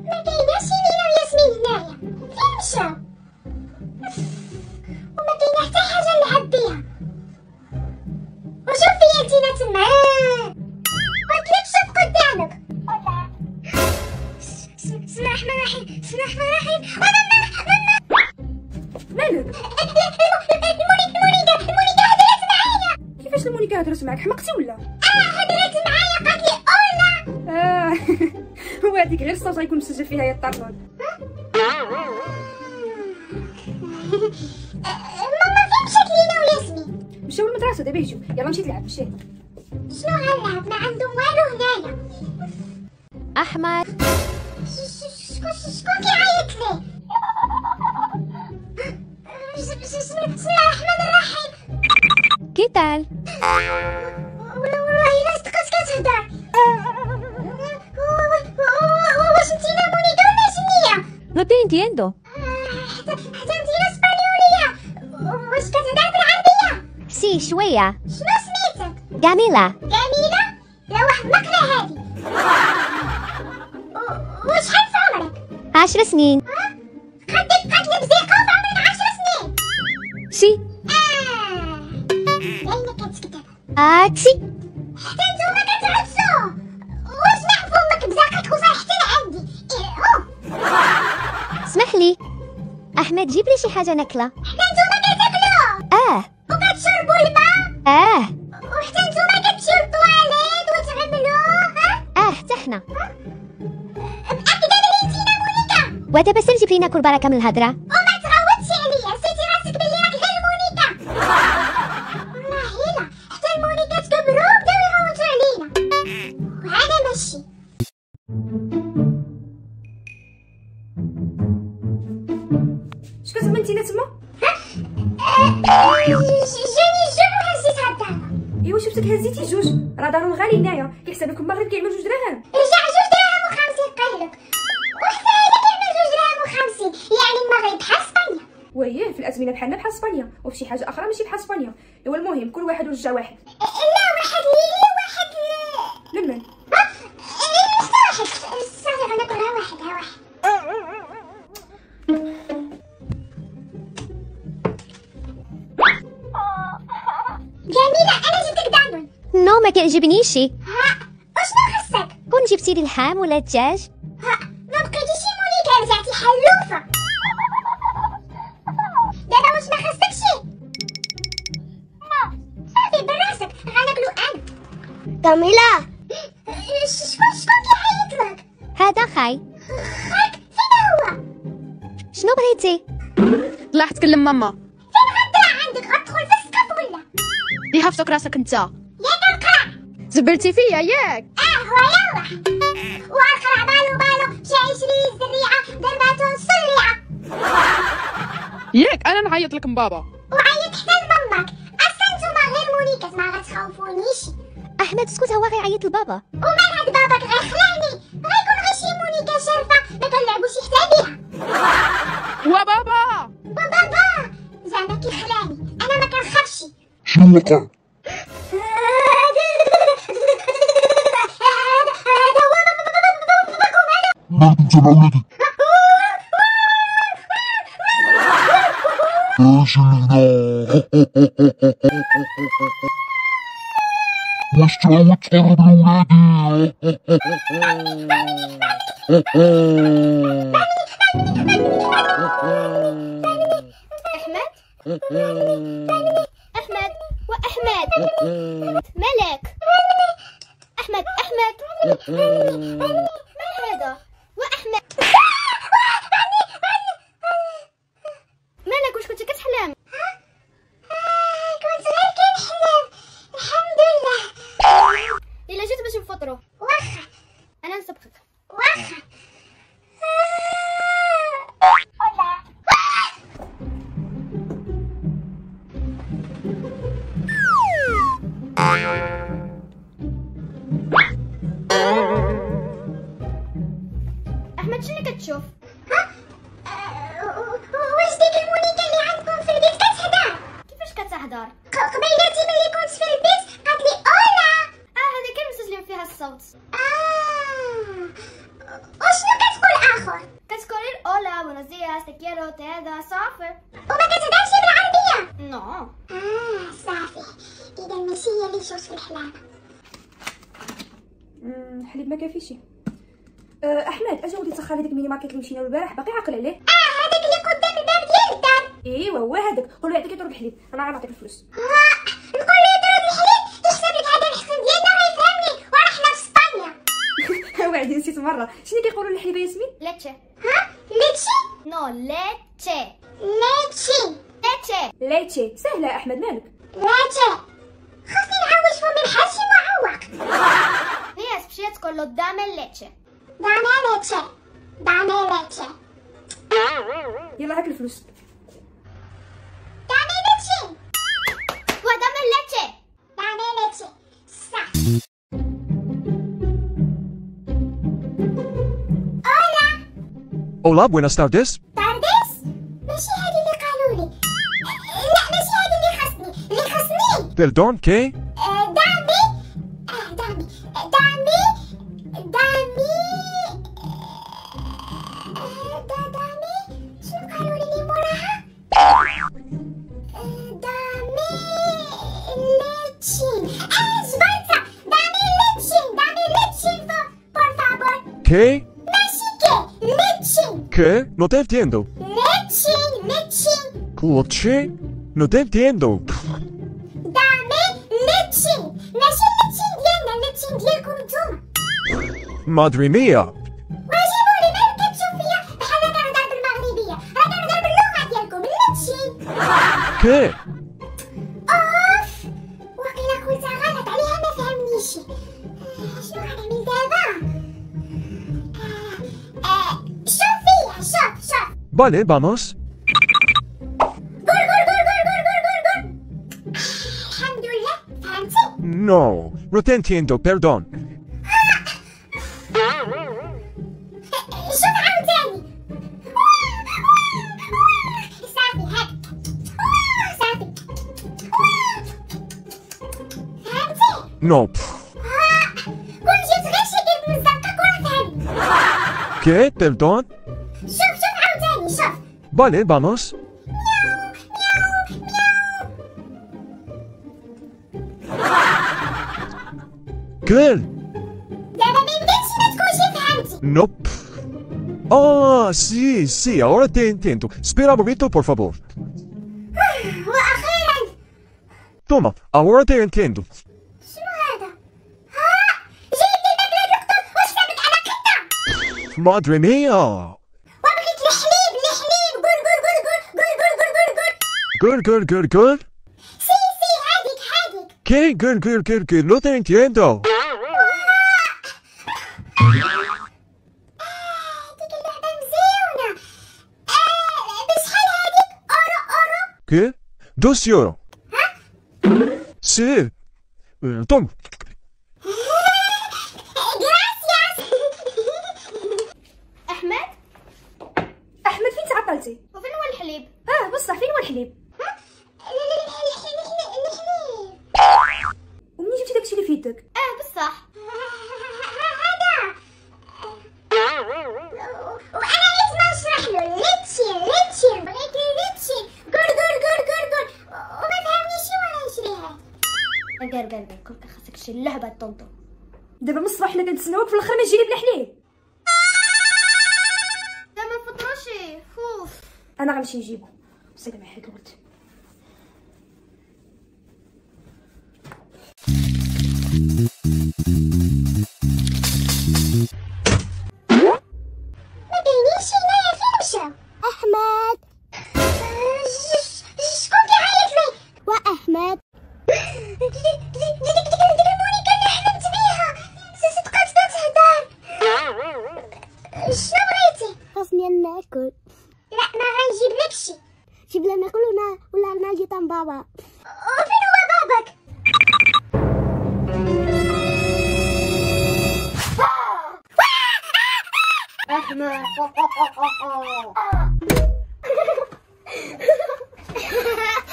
ما كايناش لينا وياسمين هنايا، فين مشاو؟ وما كاينه حتى حاجه نلعب بيها. وشوفي انتينا تما قلت لك شوف قدامك. بسم الله الرحمن الرحيم، بسم الله الرحمن الرحيم. مالك؟ المونيكا هدرت معايا. كيفاش المونيكا هدرت معاك؟ حمقتي ولا؟ هدرت معايا قالت لي اولا. هو هذيك غير الصوت غيكون مسجل فيها يا الطرطون. ماما فين مشات لينا وياسمين؟ مشاو للمدرسه دابا يجيو. يلا مشي تلعب مشي. شنو غنلعب؟ ما عندهم والو هنايا. أحمد شكون كيعيط لي؟ بسم الله الرحمن الرحيم. كي tal؟ والله الا صدقت كتهضر. واش انتينا مونيكا ولا شنيا؟ No te entiendo. حتى انتينا اسبانيوليه. واش كتهضر بالعربيه؟ Sí, شوية. شنو سميتك؟ جميلة. جميله؟ لا واحد مقله هادي. وشحال في عمرك؟ 10 سنين. خدك قتل بزيقه وعمرك 10 سنين. Sí. باينه كتكذب. آتسي. حتى نتوما كتعسو. واش نعرف امك بزاقه توصل حتى لعندي. اسمح لي. أحمد جيب لي شي حاجة ناكلة. حتى نتوما كتاكلو وكتشربوا الماء وحتى نتوما كتمشيو للطواليت وتعملو حتى حنا. مأكدة بلي انتينا مونيكا؟ ودابا سير جيب لي ناكل بركة من الهضرة. وما تغوتش عليا، سيتي راسك بلي راك غير مونيكا. والله الا حتى المونيكا تكبروا وبداو يغوتوا علينا وانا ماشي. اش كتسمى انتينا تما؟ جاني الجوع وهزيت هالدار. ايوا شفتك هزيتي جوج، راه دارهم غالي هنايا، كيحسب لكم المغرب كيعمل 2 دراهم. رجع 2 دراهم و50 قالك، وحتى هذا كيعمل 2 دراهم و50، يعني المغرب بحال اسبانيا. وياه في الازمنه بحالنا بحال اسبانيا، وفي شي حاجه اخرى ماشي بحال اسبانيا. ايوا المهم كل واحد ورجع واحد. لا واحد ليلي وواحد لمن؟ حتى واحد. صافي غناكل ها واحد ها واحد. جميلة أنا جبتك دانون. نو ما كيعجبنيش. وشنو خصك؟ كون جبتي لي اللحم ولا الدجاج. ما بقيتيش مونيكا رجعتي حلوفة. دابا واش ما خصكش؟ صافي براسك غناكلو أنا. جميلة شكون كيعيط لك؟ هذا خاي. خاك فين هو؟ شنو بغيتي؟ طلع تكلم ماما. فين غطلع عندك؟ غتدخل في السقف ولا؟ يهفتك راسك انت. ياك القرع. زبلتي فيا ياك. هو يلا. والقرع بالو مشى يشري الزريعة درباتو السريعة. ياك انا نعيط لك بابا. وعيط حتى لمامك. اصلا نتوما غير مونيكا ما غتخوفونيش. أحمد اسكت هو غيعيط لبابا. ومال هاد باباك غيخلعني غيكون غير شي مونيكا شارفة ما كنلعبوش حتى بيها. وبابا وبابا زعما كيخلعني انا ما كنخافش. شنو وقع؟ هذا هو باباكم انا. مالك انت مع ولادي؟ ايش اللي هنا؟ واش تعاود تقرب لولادي؟ أحمد وأحمد مالك؟ أحمد ما هذا؟ وأحمد مالك واش كنتي كتحلم؟ كنت غير كنحلم الحمد لله. إلا جيت باش نفطرو واخا أنا نسبقك. واخا. أحمد شنو كتشوف؟ واش ديك المونيكا اللي عندكم في البيت كتهضر؟ كيفاش كتهضر؟ قبيلتي ملي كنت في البيت قالت لي اولا. هذه كان مسجلين فيها الصوت. وشنو كتقول اخر؟ كتقولي اولا بونوس دياس تكيرو تيدا صافي. وما كتهضرش بالعربية؟ نو. صافي. اذا ماشي هي اللي شوف في الحلابة. حليب ما كافيش. احمد اجا ولدي تسخر هذيك الميني ماركت اللي مشينا له البارح، باقي عاقل عليه؟ هذاك اللي قدام الباب ديال الدار. ايوا هو هذاك، قول له يعطيك يضرب الحليب، انا غنعطيك الفلوس. نقول له يضرب الحليب يحسب لك هذا الحسن ديالنا ويفهمني وراه حنا في اسبانيا. وعدي نسيت مره، شنو كيقولوا للحليبه ياسمين؟ ليتشي. ليتشي؟ نو ليتشي. ليتشي. ليتشي. ليتشي سهله يا احمد مالك؟ ليتشي. خاصني نعوج فمي بحال شي معوق. نياس مشيت تقول له دامي ليتشي. دامي ليتشي. دامي ليتشي. يلا هاك الفلوس. دامي ليتشي. ودامي ليتشي. دامي ليتشي. صافي. Hola, buenas tardes. طارديس؟ ماشي هادي اللي قالوا لي. لا ماشي هادي اللي خاصني. اللي خاصني Perdón, ¿qué? دامي. دامي. دامي. دامي. دامي. شنو قالوا لي موراها؟ دامي ليتشين. جبرتها. دامي ليتشين. دامي ليتشين por favor. ¿Qué? ماشي كي. ليتشين. ¿Qué? No te entiendo. ليتشين. ليتشين. ¿Coche? No te entiendo. دامي ليتشين. ماشي الليتشين ديالنا، الليتشين ديالكم نتوما. Madre mía. واجيبولي مالك كتشوف فيا بحال كنهضر بالمغربية، راه كنهضر باللغة ديالكم الليتشين. ¿Qué? اوف واقيلا قلتها غلط عليها ما فهمنيش. شنو غنعمل دابا؟ شوف فيا شوف شوف. Vale, vamos. قول قول قول قول قول قول قول قول. الحمد لله فهمتي. No, no te entiendo, perdón. شوف عاوتاني. صافي هاك. صافي. فهمتي؟ No. كون جبت غير شي كلمة من الزنقة وراه فهمت. ¿Qué? Perdón. شوف شوف عاوتاني شوف. Vale, vamos. ¿Qué? دابا ما يمكنش ما تكونش فهمتي. No. Ah, sí, sí, ahora te entiendo. Espera un momento, por favor. واخيرا. Toma, ahora te entiendo. شنو هذا؟ جايب لي الماكلة دكتور واش فهمت انا كدا. Madre mía. وبغيت الحليب الحليب. قول قول قول قول قول قول قول قول قول. Girl, girl, girl, girl. سي سي هاديك هاديك. ¿Qué? Girl, girl, girl, girl, no te entiendo. هاديك اللعبة مزيونة. بشحال هاديك؟ أورو أورو. ¿Qué? 2 euros. Sí. Toma. Gracias. احمد احمد فين تعطلتي؟ وفين هو الحليب؟ بصح فين هو الحليب؟ الحليب. ومنين جبتي داكشي اللي في يدك؟ بصح. هذا. وأنا لازم نشرح له ليتشين ليتشين. بغيت ليتشين. قول قول قول قول قول. وما فهمنيش وأنا نشريها. قال كون خاصك شي لعبة طونطو. دابا من الصباح حنا كنتسناوك، في الاخر ما تجي لي بلا حليب. دابا نفطروشي. فوف. انا غنمشي نجيبو. سلام عليك الولد. ما كاينينش هنايا فين مشاو؟ أحمد. شكون كيعيط لي؟ وأحمد. ديك المونيكا اللي حلمت بيها صدقات كتهضر. شنو بغيتي؟ خاصني ناكل. لا ما غنجيب لك شي. جيب لنا ناكل ولا ناجي تم بابا. وفين هو باباك؟ احمد